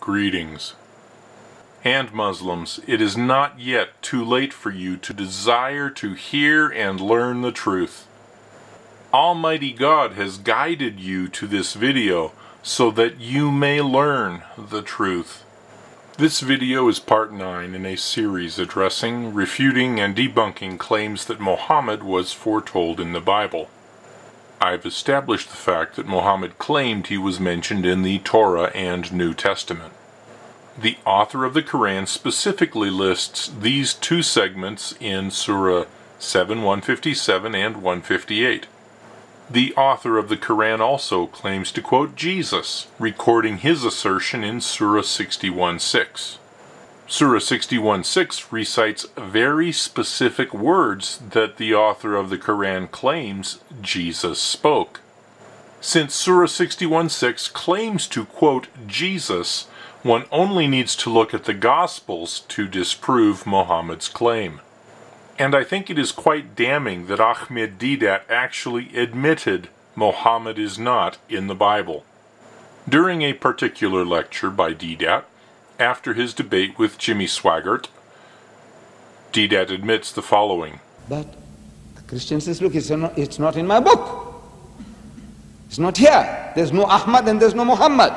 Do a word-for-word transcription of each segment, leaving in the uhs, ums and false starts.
greetings. And Muslims, it is not yet too late for you to desire to hear and learn the truth. Almighty God has guided you to this video so that you may learn the truth. This video is part nine in a series addressing, refuting, and debunking claims that Mohammed was foretold in the Bible. I've established the fact that Mohammed claimed he was mentioned in the Torah and New Testament. The author of the Quran specifically lists these two segments in Surah seven one fifty-seven and one fifty-eight. The author of the Quran also claims to quote Jesus, recording his assertion in Surah sixty-one six. Surah sixty-one six recites very specific words that the author of the Quran claims Jesus spoke. Since Surah sixty-one six claims to quote Jesus, one only needs to look at the Gospels to disprove Muhammad's claim. And I think it is quite damning that Ahmed Deedat actually admitted Mohammed is not in the Bible. During a particular lecture by Deedat, after his debate with Jimmy Swaggart, Deedat admits the following. But the Christian says, look, it's not, it's not in my book. It's not here. There's no Ahmad and there's no Muhammad.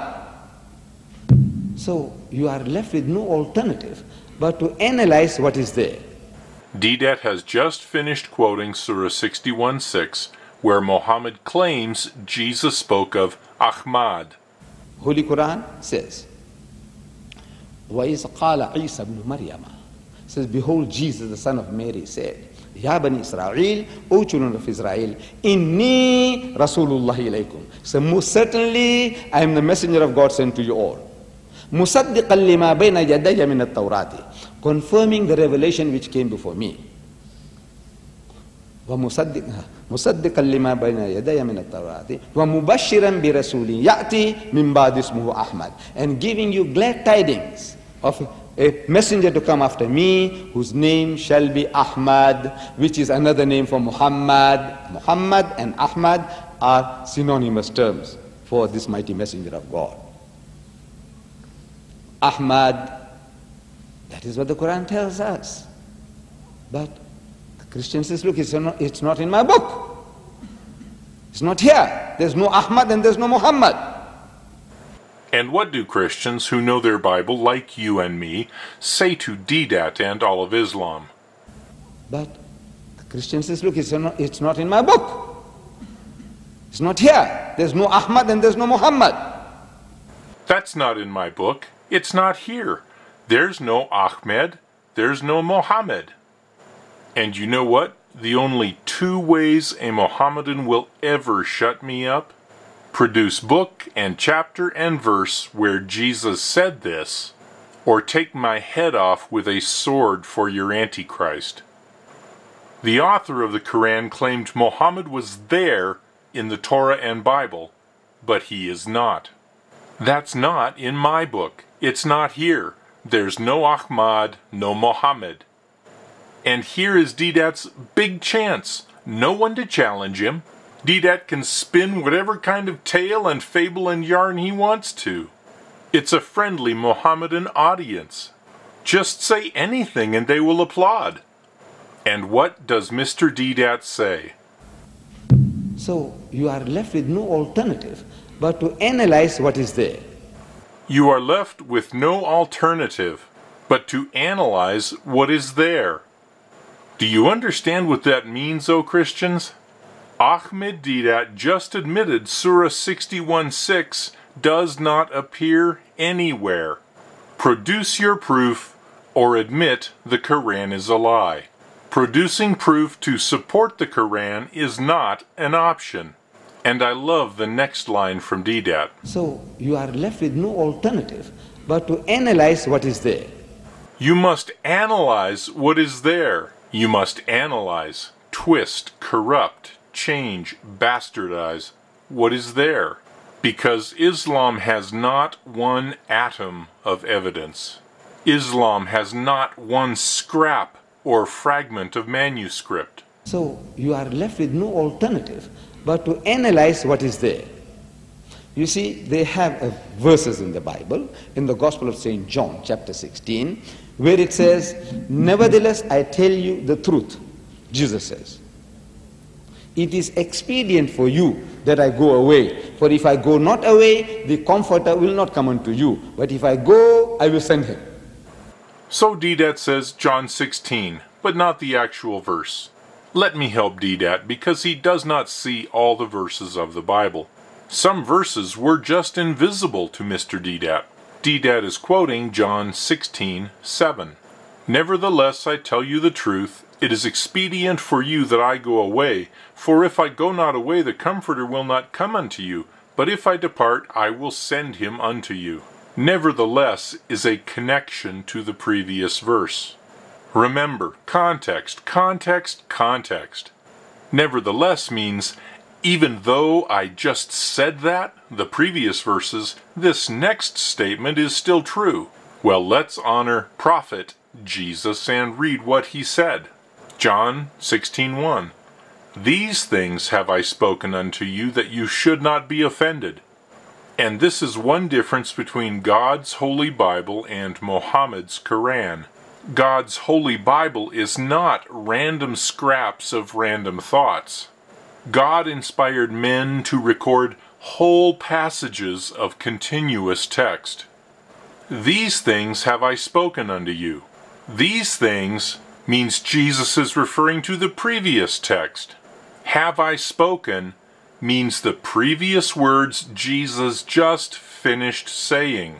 So you are left with no alternative but to analyze what is there. Deedat has just finished quoting Surah sixty-one six, where Mohammed claims Jesus spoke of Ahmad. Holy Quran says, وَإِذْ قَالَ عِيسَى ibn Maryam, says, behold, Jesus, the son of Mary, said, Ya Bani Israel, O children of Israel, Inni Rasulullah ilaykum. So most certainly I am the messenger of God sent to you all. مُصَدِّقًا لِمَا بَيْنَ يَدَيَّ مِنَ التَّوْرَاتِ, confirming the revelation which came before me. وَمُصَدِّقًا لِمَا بَيْنَ يَدَيَّ مِنَ التَّوْرَاتِ وَمُبَشِّرًا بِرَسُولٍ يَأْتِي مِنْ بَعْدِ اسْمُهُ أَحْمَدٍ, and giving you glad tidings of a messenger to come after me, whose name shall be Ahmad, which is another name for Muhammad. Muhammad and Ahmad are synonymous terms for this mighty messenger of God. Ahmad, that is what the Quran tells us. But the Christian says, look, it's not, it's not in my book. It's not here. There's no Ahmad and there's no Muhammad. And what do Christians who know their Bible, like you and me, say to Deedat and all of Islam? But the Christian says, look, it's not, it's not in my book. It's not here. There's no Ahmad and there's no Muhammad. That's not in my book. It's not here. There's no Ahmed. There's no Mohammed. And you know what? The only two ways a Mohammedan will ever shut me up? Produce book and chapter and verse where Jesus said this, or take my head off with a sword for your Antichrist. The author of the Quran claimed Mohammed was there in the Torah and Bible, but he is not. That's not in my book. It's not here. There's no Ahmad, no Mohammed. And here is Deedat's big chance. No one to challenge him. Deedat can spin whatever kind of tale and fable and yarn he wants to. It's a friendly Mohammedan audience. Just say anything and they will applaud. And what does Mister Deedat say? So you are left with no alternative but to analyze what is there. You are left with no alternative but to analyze what is there. Do you understand what that means, O Christians? Ahmed Deedat just admitted Surah sixty-one six does not appear anywhere. Produce your proof or admit the Quran is a lie. Producing proof to support the Quran is not an option. And I love the next line from Deedat. So you are left with no alternative but to analyze what is there. You must analyze what is there. You must analyze, twist, corrupt, change, bastardize what is there. Because Islam has not one atom of evidence. Islam has not one scrap or fragment of manuscript. So you are left with no alternative but to analyze what is there. You see, they have uh, verses in the Bible, in the Gospel of Saint John, chapter sixteen, where it says, "Nevertheless, I tell you the truth," Jesus says. "It is expedient for you that I go away. For if I go not away, the Comforter will not come unto you. But if I go, I will send him." So D D A T says John sixteen, but not the actual verse. Let me help D D A T because he does not see all the verses of the Bible. Some verses were just invisible to Mister D D A T. D D A T is quoting John sixteen seven. "Nevertheless, I tell you the truth, it is expedient for you that I go away. For if I go not away, the Comforter will not come unto you. But if I depart, I will send him unto you." Nevertheless is a connection to the previous verse. Remember, context, context, context. Nevertheless means, even though I just said that, the previous verses, this next statement is still true. Well, let's honor Prophet Jesus and read what he said. John sixteen one. "These things have I spoken unto you, that you should not be offended." And this is one difference between God's Holy Bible and Mohammed's Quran. God's Holy Bible is not random scraps of random thoughts. God inspired men to record whole passages of continuous text. "These things have I spoken unto you." These things means Jesus is referring to the previous text. "Have I spoken" means the previous words Jesus just finished saying.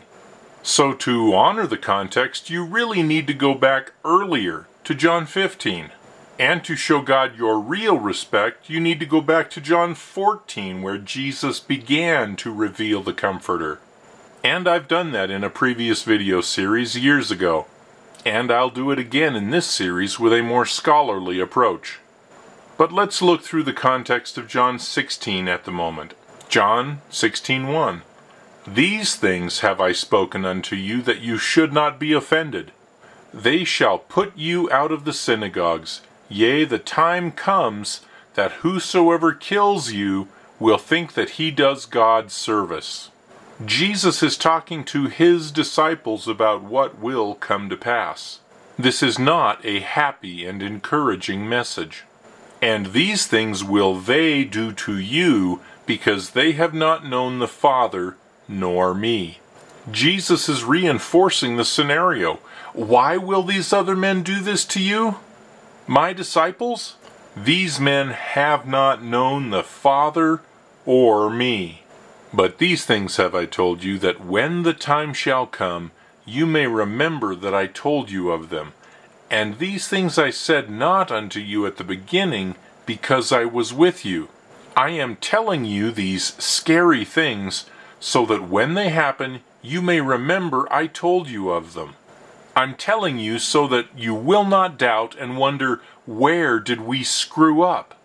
So to honor the context, you really need to go back earlier to John fifteen. And to show God your real respect, you need to go back to John fourteen, where Jesus began to reveal the Comforter. And I've done that in a previous video series years ago. And I'll do it again in this series with a more scholarly approach. But let's look through the context of John sixteen at the moment. John sixteen one. "These things have I spoken unto you, that you should not be offended. They shall put you out of the synagogues. Yea, the time comes that whosoever kills you will think that he does God service." Jesus is talking to his disciples about what will come to pass. This is not a happy and encouraging message. "And these things will they do to you, because they have not known the Father nor me." Jesus is reinforcing the scenario. Why will these other men do this to you? My disciples? These men have not known the Father or me. "But these things have I told you, that when the time shall come, you may remember that I told you of them. And these things I said not unto you at the beginning, because I was with you. I am telling you these scary things, so that when they happen, you may remember I told you of them. I'm telling you so that you will not doubt and wonder, where did we screw up?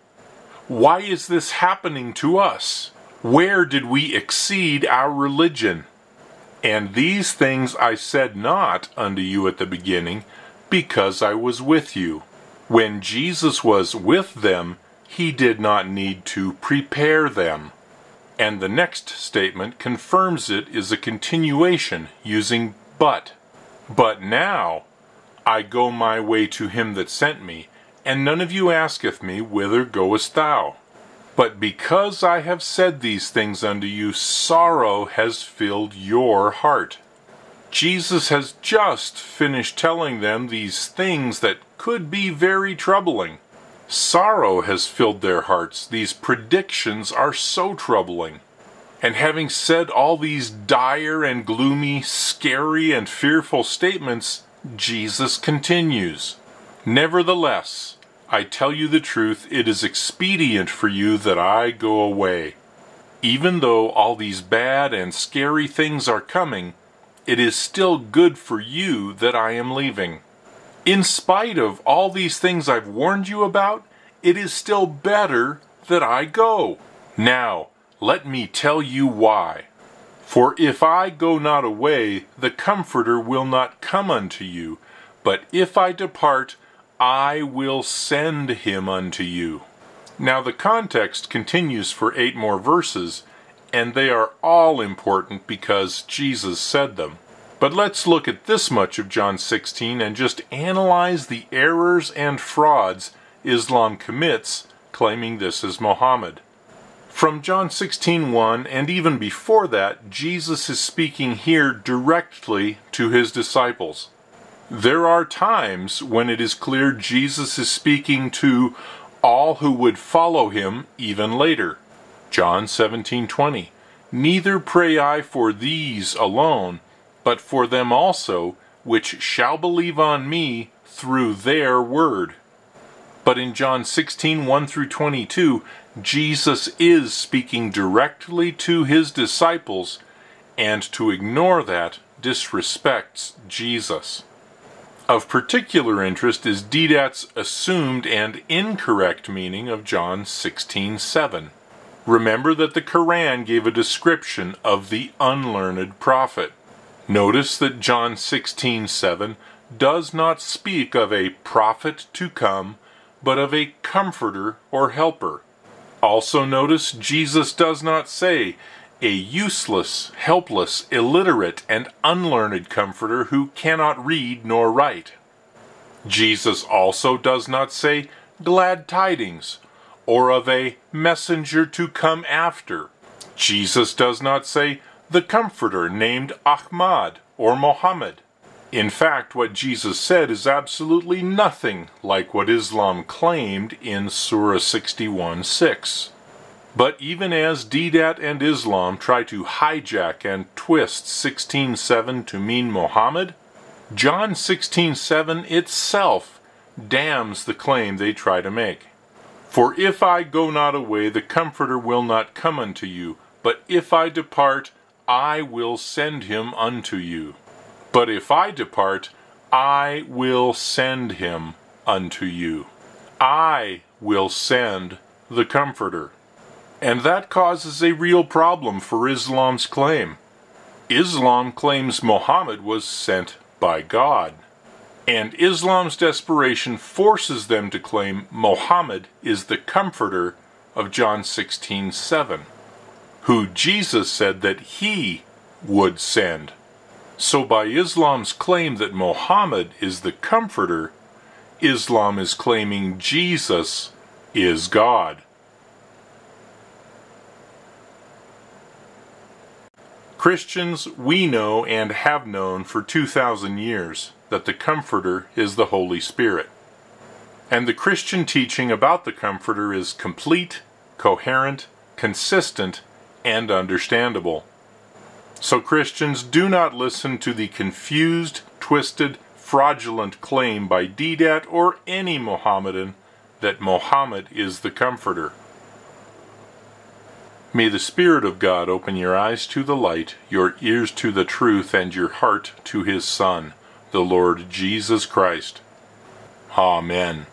Why is this happening to us? Where did we exceed our religion? And these things I said not unto you at the beginning, because I was with you." When Jesus was with them, he did not need to prepare them. And the next statement confirms it is a continuation using but. "But now I go my way to him that sent me, and none of you asketh me, Whither goest thou? But because I have said these things unto you, sorrow has filled your heart." Jesus has just finished telling them these things that could be very troubling. Sorrow has filled their hearts. These predictions are so troubling. And having said all these dire and gloomy, scary and fearful statements, Jesus continues, "Nevertheless, I tell you the truth, it is expedient for you that I go away. Even though all these bad and scary things are coming, it is still good for you that I am leaving. In spite of all these things I've warned you about, it is still better that I go. Now, let me tell you why. For if I go not away, the Comforter will not come unto you. But if I depart, I will send him unto you." Now the context continues for eight more verses, and they are all important because Jesus said them. But let's look at this much of John sixteen and just analyze the errors and frauds Islam commits, claiming this is Mohammed. From John sixteen one, and even before that, Jesus is speaking here directly to his disciples. There are times when it is clear Jesus is speaking to all who would follow him even later. John seventeen twenty, "Neither pray I for these alone, but for them also, which shall believe on me through their word." But in John sixteen one through twenty-two, Jesus is speaking directly to his disciples, and to ignore that disrespects Jesus. Of particular interest is D DAT's assumed and incorrect meaning of John sixteen seven. Remember that the Quran gave a description of the unlearned prophet. Notice that John sixteen seven does not speak of a prophet to come, but of a comforter or helper. Also notice Jesus does not say a useless, helpless, illiterate, and unlearned comforter who cannot read nor write. Jesus also does not say glad tidings, or of a messenger to come after. Jesus does not say the comforter named Ahmad or Mohammed. In fact, what Jesus said is absolutely nothing like what Islam claimed in Surah sixty-one six. But even as D DAT and Islam try to hijack and twist sixteen seven to mean Mohammed, John sixteen seven itself damns the claim they try to make. "For if I go not away, the Comforter will not come unto you, but if I depart, I will send him unto you. But if I depart, I will send him unto you." I will send the Comforter. And that causes a real problem for Islam's claim. Islam claims Muhammad was sent by God. And Islam's desperation forces them to claim Muhammad is the Comforter of John sixteen seven, who Jesus said that he would send. So by Islam's claim that Muhammad is the Comforter, Islam is claiming Jesus is God. Christians, we know and have known for two thousand years that the Comforter is the Holy Spirit. And the Christian teaching about the Comforter is complete, coherent, consistent, and understandable. So Christians, do not listen to the confused, twisted, fraudulent claim by D DAT or any Mohammedan that Muhammad is the Comforter. May the Spirit of God open your eyes to the light, your ears to the truth, and your heart to his Son, the Lord Jesus Christ. Amen.